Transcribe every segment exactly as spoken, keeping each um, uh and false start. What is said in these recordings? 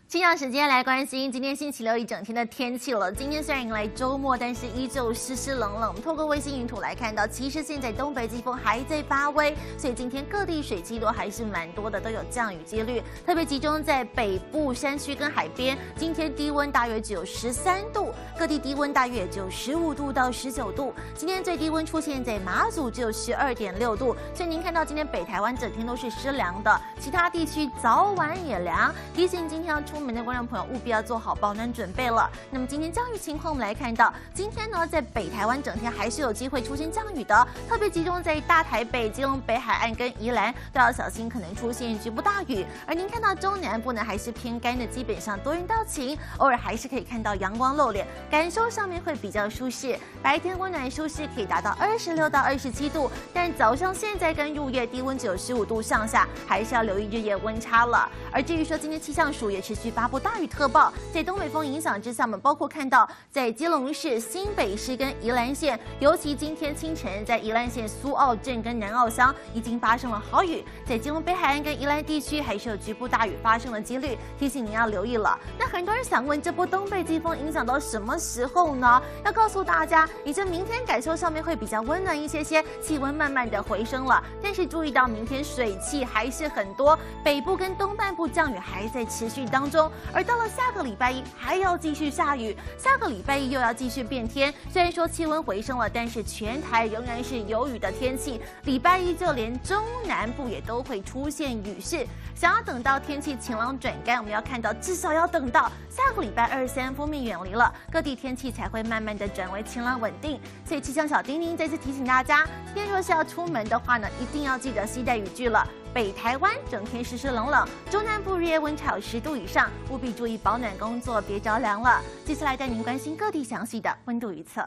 气象时间来关心今天星期六一整天的天气了。今天虽然迎来周末，但是依旧湿湿冷冷。我们透过卫星云图来看到，其实现在东北季风还在发威，所以今天各地水汽都还是蛮多的，都有降雨几率。特别集中在北部山区跟海边，今天低温大约只有十三度，各地低温大约也只有十五度到十九度。今天最低温出现在马祖，只有十二点六度。所以您看到今天北台湾整天都是湿凉的，其他地区早晚也凉。提醒今天要出。 出门的观众朋友务必要做好保暖准备了。那么今天降雨情况，我们来看到，今天呢在北台湾整天还是有机会出现降雨的，特别集中在大台北、基隆北海岸跟宜兰，都要小心可能出现局部大雨。而您看到中南部呢还是偏干的，基本上多云到晴，偶尔还是可以看到阳光露脸，感受上面会比较舒适。白天温暖舒适，可以达到二十六到二十七度，但早上现在跟入夜低温只有十五度上下，还是要留意日夜温差了。而至于说今天气象署也持续 发布大雨特报，在东北风影响之下，我们包括看到在基隆市、新北市跟宜兰县，尤其今天清晨在宜兰县苏澳镇跟南澳乡已经发生了豪雨，在基隆北海岸跟宜兰地区还是有局部大雨发生的几率，提醒您要留意了。那很多人想问，这波东北季风影响到什么时候呢？要告诉大家，你这明天感受上面会比较温暖一些些，气温慢慢的回升了，但是注意到明天水汽还是很多，北部跟东半部降雨还在持续当中。 而到了下个礼拜一还要继续下雨，下个礼拜一又要继续变天。虽然说气温回升了，但是全台仍然是有雨的天气。礼拜一就连中南部也都会出现雨势。想要等到天气晴朗转干，我们要看到至少要等到下个礼拜二三锋面远离了，各地天气才会慢慢的转为晴朗稳定。所以气象小叮咛再次提醒大家，今天若是要出门的话呢，一定要记得携带雨具了。 北台湾整天湿湿冷冷，中南部日夜温差有十度以上，务必注意保暖工作，别着凉了。接下来带您关心各地详细的温度预测。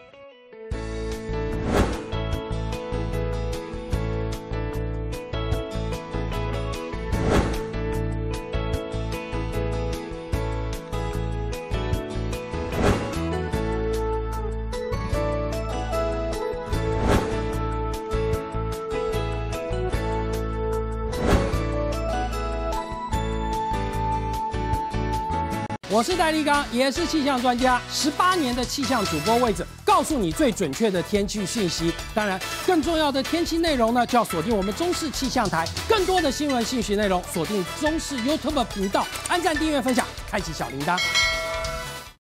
我是戴立刚，也是气象专家，十八年的气象主播位置，告诉你最准确的天气讯息。当然，更重要的天气内容呢，就要锁定我们中视气象台。更多的新闻信息内容，锁定中视 YouTube 频道，按赞、订阅、分享，开启小铃铛。